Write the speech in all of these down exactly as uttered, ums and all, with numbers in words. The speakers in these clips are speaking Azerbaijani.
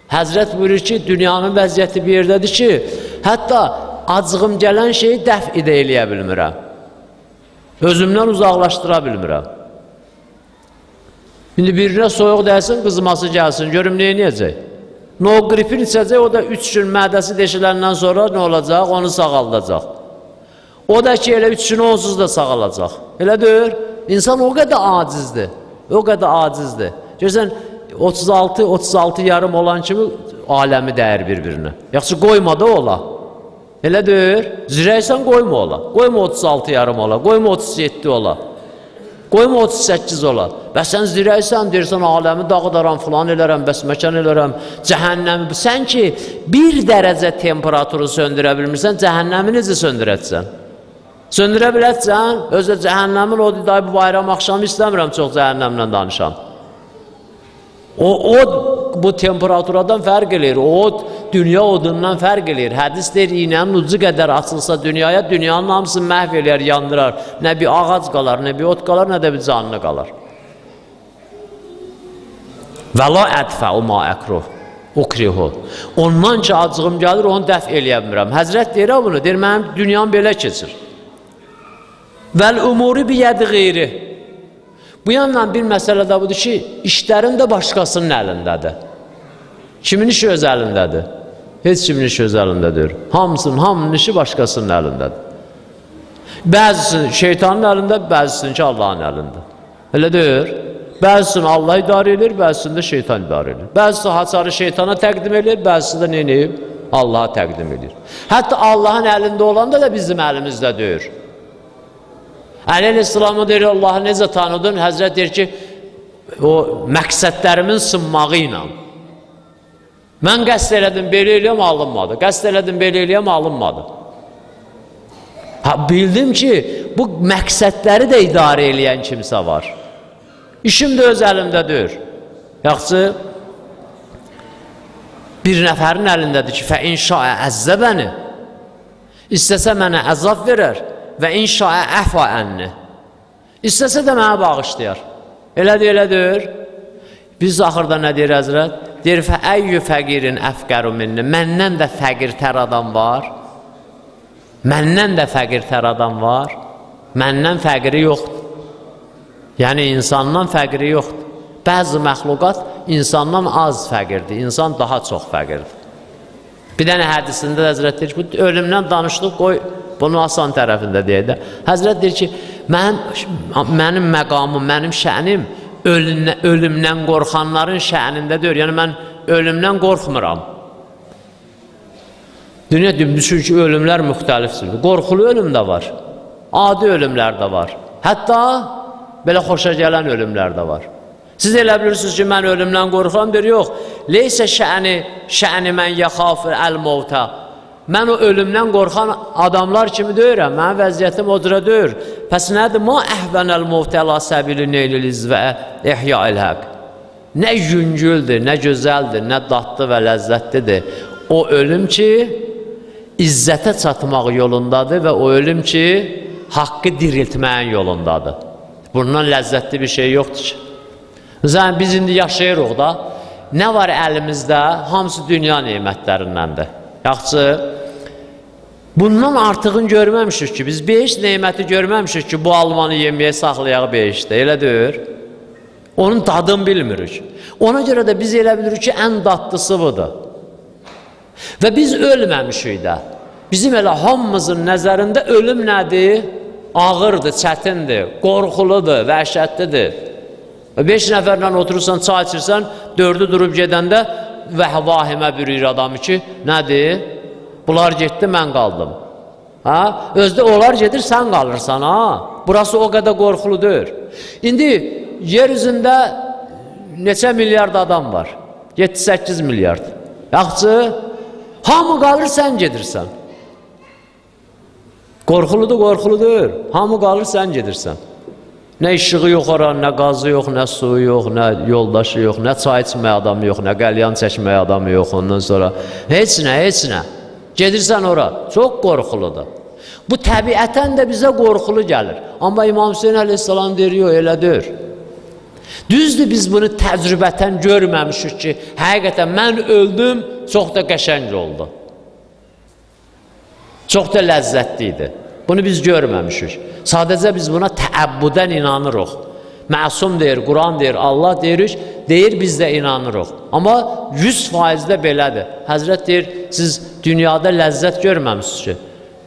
Həzrət buyurur ki, dünyanın vəziyyəti bir yerdədir ki, hətta acığım gələn şeyi dəf edə eləyə bilmirəm. Özümdən uzaqlaşdıra bilmirəm. İndi birinə soyuq dəysin, qızması gəlsin, görüm neynəyəcək? No qripin içəcək, o da üç gün mədəsi deşiləndən sonra nə olacaq? Onu sağaldacaq. O da ki, elə üç gün onsuz da sağalacaq. Elə deyir, insan o qədər acizdir, o qədər acizdir. Görsən, otuz altı otuz altı yarım olan kimi aləmi dəyər bir-birinə. Yaxşı, qoyma da ola. Elə deyir, zirəysən qoyma ola. Qoyma otuz altı yarım ola, qoyma otuz yeddi ola. Qoyma otuz səkkiz ola. Və sən zirəysən, deyirsən, aləmi dağıdaram, filan elərəm, bəs məkan elərəm, cəhənnəmi. Sən ki, bir dərəcə temperaturu söndürə bilmirsən, cəhənnəmi necə söndürətsən? Söndürə bilətsən, özdə cəhənnəmin o day bu bayram axşamı istəmirəm, çox cəhənnəmlə danışam. O, o bu temperaturadan fərq eləyir, o od dünya odundan fərq eləyir. Hədis deyir, iynənin ucu qədər açılsa dünyaya, dünyanın hamısını məhv eləyər, yandırar. Nə bir ağac qalar, nə bir ot qalar, nə də bir canlı qalar. Və la ədfəu ma əkruh, ukrihu. Ondan ki, acığım gəlir, onu dəf eləyə bilmirəm. Həzrət deyir bunu, deyir, mənim dünyam belə keçir. Vəl umuri biyədi qeyri. Bu yandan bir məsələ də budur ki, işlərin də başqasının əlindədir. Kimin işi öz əlindədir? Heç kimin işi öz əlindədir. Hamısının, hamının işi başqasının əlindədir. Bəzisinin şeytanın əlində, bəzisinin ki, Allahın əlində. Elə deyir. Bəzisini Allah idarə edir, bəzisini də şeytan idarə edir. Bəzisi haçarı şeytana təqdim edir, bəzisi də neyib? Allaha təqdim edir. Hətta Allahın əlində olanda da bizim əlimizdə deyir. Əleyhisselamı deyir, Allahı necə tanıdın? Həzrət deyir ki, o məqsədlərimin sınmağı ilə. Mən qəsd elədim, belə eləyəm, alınmadı. Qəsd elədim, belə eləyəm, alınmadı. Ha, bildim ki, bu məqsədləri də idarə eləyən kimsə var. İşim də öz əlimdə deyir. Yaxşı, bir nəfərin əlindədir ki, fə inşaə əzzəbəni. İstəsə mənə əzab verər. Və inşaə əhva ənni. İstəsə də mənə bağışlayar. Elədir, elədir. Biz axırda nə deyir Həzrət? Deyir, fə əyyü fəqirin əfqəru minni. Məndən də fəqirtər adam var. Məndən də fəqirtər adam var. Məndən fəqiri yoxdur. Yəni, insandan fəqiri yoxdur. Bəzi məxluqat insandan az fəqirdir. İnsan daha çox fəqirdir. Bir dənə hədisində Həzrət deyir ki, bu ölümdən danışdıq, qoy, bunu asan tərəfində deyək də. Həzrət deyir ki, mənim, mənim məqamım, mənim şənim ölümlə, ölümdən qorxanların şənində deyir. Yəni, mən ölümdən qorxmuram. Dünya düşür ki, ölümlər müxtəlifdir. Qorxulu ölüm də var. Adi ölümlər də var. Hətta belə xoşa gələn ölümlər də var. Siz elə bilirsiniz ki, mən ölümdən qorxuram, deyir, yox. Leysə şəni, şəni mən yəxafir əl-mavtə. Mən o ölümdən qorxan adamlar kimi deyirəm, mənim vəziyyətim o cürə deyir. Pəs nədir? Ma əhvənəl mavtə əla səbili neyliliz və ihya il-həq. Nə yüngüldür, nə gözəldir, nə dadlı və ləzzətlidir. O ölüm ki, izzətə çatmaq yolundadır və o ölüm ki, haqqı diriltməyin yolundadır. Bundan ləzzətli bir şey yoxdur ki. Zən, biz indi yaşayırıq da, nə var əlimizdə, hamısı dünya neymətlərindəndir. Yaxçı, bundan artığını görməmişik ki, biz beş neyməti görməmişik ki, bu almanı yeməyə saxlayaq beşdə, elə deyir. Onun dadını bilmirik. Ona görə də biz elə bilirik ki, ən dadlısı budur. Və biz ölməmişik də. Bizim elə hamımızın nəzərində ölüm nədir? Ağırdır, çətindir, qorxuludur, vəhşətlidir. Beş nəfərlə oturursan, çay içirsən, dördü durub gedəndə vəhvahimə bürüyür adamı ki, nədir? Bunlar getdi, mən qaldım. Ha? Özdə onlar gedir, sən qalırsan. Ha? Burası o qədər qorxuludur. İndi yer üzündə neçə milyard adam var? yeddi səkkiz milyard. Yaxçı, hamı qalır, sən gedirsən. Qorxuludur, qorxuludur. Hamı qalır, sən gedirsən. Nə işığı yox oran, nə qazı yox, nə suyu yox, nə yoldaşı yox, nə çay içməyə adamı yox, nə qəlyan çəkməyə adamı yox, ondan sonra heç nə, heç nə. Gedirsən ora, çox qorxuludur. Bu təbiətən də bizə qorxulu gəlir. Amma İmam Hüseyin əleyhissalam deyir, yox, elə deyir. Düzdür, biz bunu təcrübətən görməmişik ki, həqiqətən mən öldüm, çox da qəşəng oldu. Çox da ləzzətli idi. Bunu biz görməmişik. Sadəcə biz buna təəbbudən inanırıq. Məsum deyir, Quran deyir, Allah deyirik, deyir, biz də inanırıq. Amma yüz faizdə belədir. Həzrət deyir, siz dünyada ləzzət görməmişsiniz ki.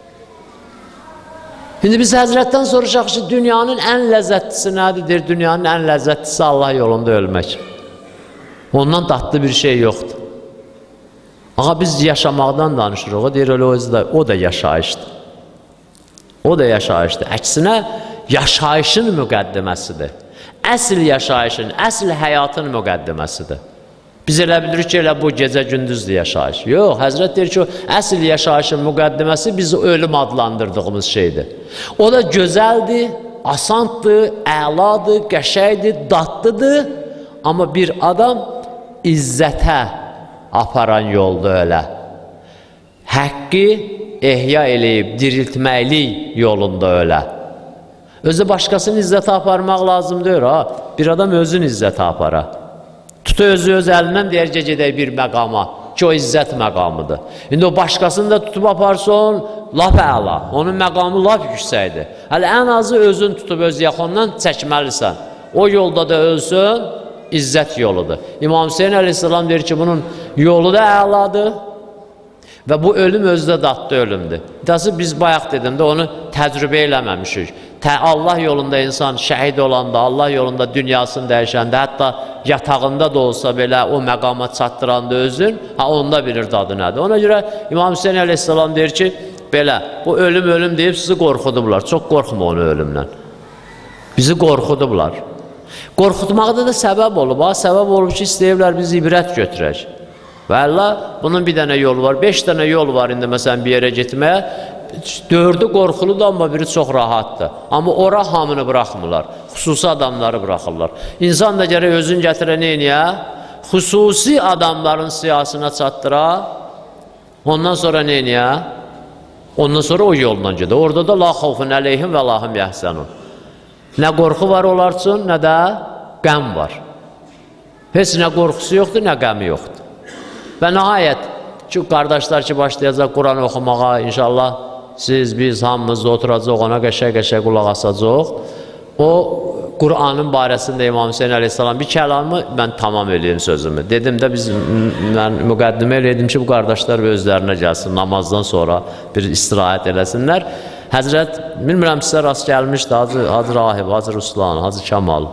Şimdi biz Həzrətdən soruşaq ki, dünyanın ən ləzzətlisi nədir? Deyir, dünyanın ən ləzzətlisi Allah yolunda ölmək. Ondan dadlı bir şey yoxdur. Ağa biz yaşamaqdan danışırıq. O deyir, öyle, o da yaşayışdır. O da yaşayışdır. Əksinə, yaşayışın müqəddiməsidir. Əsl yaşayışın, əsl həyatın müqəddiməsidir. Biz elə bilirik ki, elə bu gecə gündüzdür yaşayış. Yox, Həzrət deyir ki, əsl yaşayışın müqəddiməsi biz ölüm adlandırdığımız şeydir. O da gözəldir, asandır, əladır, qəşəkdir, dadlıdır. Amma bir adam izzətə aparan yolda ölə. Həqqi ehya eləyib, diriltməklik yolunda ölə. Özü başqasının izzətə aparmaq lazım deyir, ha? Bir adam özün izzətə apara. Tutu özü öz əlindən deyər ki, gedək bir məqama ki, o izzət məqamıdır. İndi o başqasını da tutub aparsın, laf əla. Onun məqamı laf yüksəkdir. Hələ ən azı özün tutub öz yaxından çəkməlisən. O yolda da ölsün, izzət yoludur. İmam Hüseyin əleyhissalam deyir ki, bunun yolu da əladır və bu ölüm özü də dadlı ölümdür. İdası biz bayaq dedim də onu təcrübə eləməmişik. Allah yolunda insan şəhid olanda, Allah yolunda dünyasını dəyişəndə, hətta yatağında da olsa belə o məqama çatdıranda özün, ha, onda bilir dadı nədir. Ona görə İmam Hüseyin əleyhissalam deyir ki, belə, bu ölüm ölüm deyib sizi qorxudublar. Çox qorxma onu ölümdən. Bizi qorxudublar. Qorxutmaqda da səbəb olub. Ha, səbəb olub ki, istəyiblər biz ibrət götürək. Və Allah, bunun bir dənə yolu var, beş dənə yol var indi məsələn bir yerə getməyə. Dördü qorxuludur, amma biri çox rahatdır. Amma ora hamını buraxmırlar. Xüsusi adamları buraxırlar. İnsan da gərək özün gətirə neyniyə? Xüsusi adamların siyasına çatdıra. Ondan sonra neyniyə? Ondan sonra o yoldan gedir. Orada da la xavfun əleyhim və lahum yəhsənun. Nə qorxu var onlar üçün, nə də qəm var. Heç nə qorxusu yoxdur, nə qəmi yoxdur. Və nəhayət ki, qardaşlar ki, başlayacaq Quran oxumağa, inşallah siz, biz, hamımız oturacaq, ona qəşək-qəşək qulaq asacaq. O, Quranın barəsində İmam Hüseyin əleyhissalam bir kəlamı mən tamam eləyim sözümü. Dedim də biz, mən müqəddimə eləydim ki, bu qardaşlar özlərinə gəlsin, namazdan sonra bir istirahət eləsinlər. Həzrət, bilmirəm sizə rast gəlmişdi, Hacı, Hacı Rahib, Hacı Ruslan, Hacı Kamal.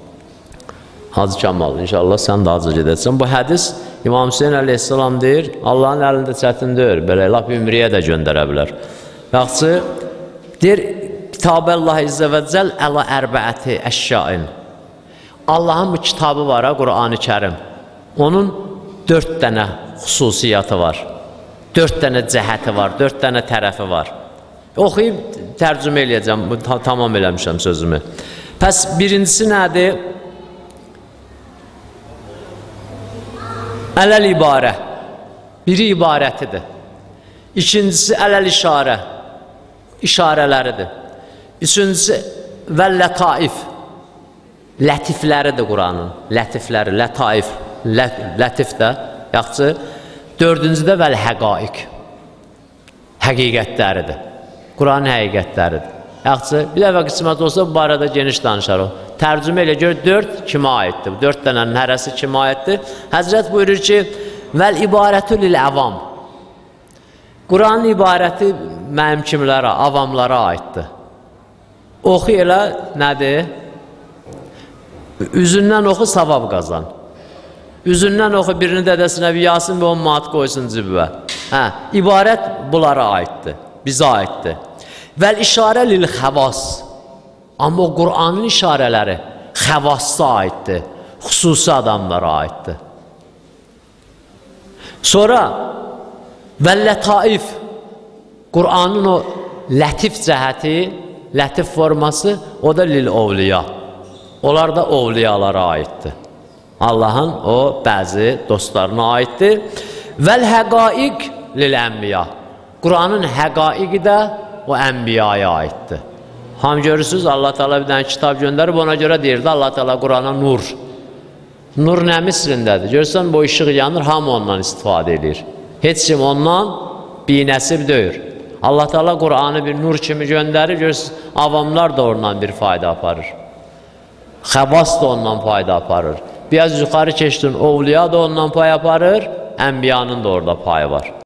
Hacı Kamal, inşallah sən də hacı gedəcəksən. Bu hədis İmam Hüseyin əleyhissalam deyir, Allahın əlində çətin deyir, belə laf ümriyə də göndərə bilər. Yaxçı, deyir, Kitab-əllah İzzə və Cəl əla ərbəəti əşyain. Allahın bu kitabı var, Qur'an-ı Kərim. Onun dörd dənə xüsusiyyatı var, dörd dənə cəhəti var, dörd dənə tərəfi var. Oxuyub tərcümə eləyəcəm, tamam eləmişəm sözümü. Pəs birincisi nədir? Ələl ibarə, biri ibarətidir. İkincisi ələl işarə, işarələridir. Üçüncüsü və lətaif, lətifləridir Quranın, lətifləri, lətaif, lətif də, yaxçı. Dördüncü də vəl həqaiq, həqiqətləridir. Quranın həqiqətləridir. Yaxçı, bir dəfə qismət olsa bu barədə geniş danışarıq. Tərcümə elə gör, dörd kimə aiddir? Dörd dənənin hərəsi kimə aiddir? Həzrət buyurur ki, vəl ibarətü lil-əvam. Quranın ibarəti mənim kimlərə, avamlara aiddir. Oxu elə, nədir? Üzündən oxu, savab qazan. Üzündən oxu, birini dədəsinə bir Yasin və on manat qoysun cibvə. Hə, ibarət bunlara aiddir, bizə aiddir. Vəl işarə lil-xəvas. Amma o Qur'anın işarələri xəvassa aiddir, xüsusi adamlara aiddir. Sonra vəl-lətaif, Qur'anın o lətif cəhəti, lətif forması, o da lil-ovliya. Onlar da ovliyalara aiddir. Allahın o bəzi dostlarına aiddir. Vəl-həqaiq lil-ənbiya. Qur'anın həqaiqi də o ənbiyaya aiddir. Ham görürsünüz, Allah Teala bir dənə kitab göndərib, ona görə deyirdi Allah Teala Qurana nur. Nur nə mislindədir? Görürsən, bu işıq yanır, hamı ondan istifadə edir. Heç kim ondan binəsib deyir. Allah Teala Qur'anı bir nur kimi göndərir, görürsünüz, avamlar da ondan bir fayda aparır. Xəbas da ondan fayda aparır. Biraz yuxarı keçdin, ovliya da ondan pay aparır, ənbiyanın da orada payı var.